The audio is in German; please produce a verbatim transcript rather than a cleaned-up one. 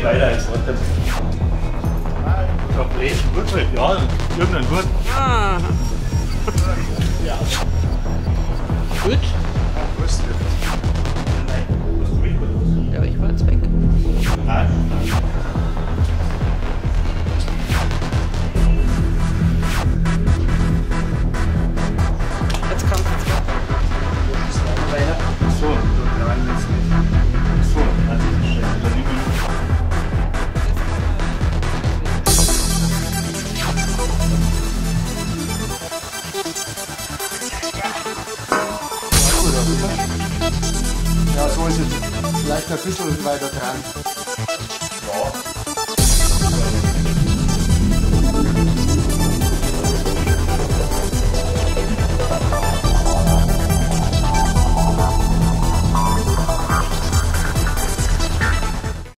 weiter als warte. Tablett, gut halt, ja, irgendein Wort. Ah. Ja. Gut. Ja, was wird das? Nein, was du weg oder was? Ja, ich war jetzt weg. Nein. Jetzt kommt es. Weiter. So, da rein jetzt nicht. So, an dieser Stelle. Dann nehmen wir Ja, so ist es. Vielleicht ein bisschen weiter dran. ja.